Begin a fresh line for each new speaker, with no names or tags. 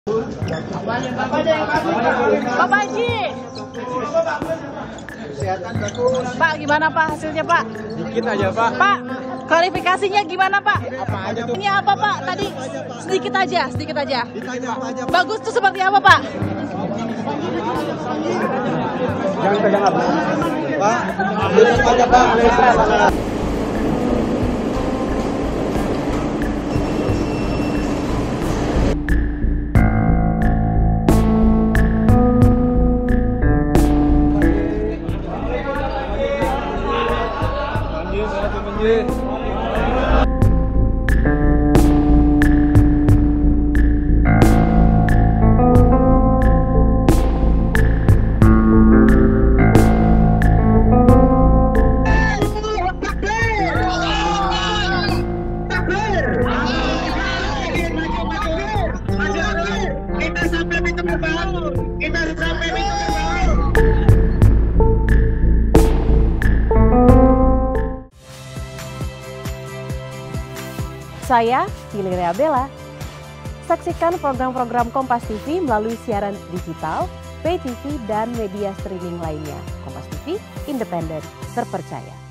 Pak Haji. Pak, gimana Pak hasilnya Pak?
Dikit aja Pak.
Pak, klarifikasinya gimana Pak?
Apa aja tuh?
Ini apa Pak? Tadi sedikit aja.
Ditanya apa aja Pak?
Bagus tuh seperti apa Pak?
Jangan pegang apa? Pak, ditanya aja Pak.
Saya Valeria Bella. Saksikan program-program Kompas TV melalui siaran digital, pay TV, dan media streaming lainnya. Kompas TV, independen, terpercaya.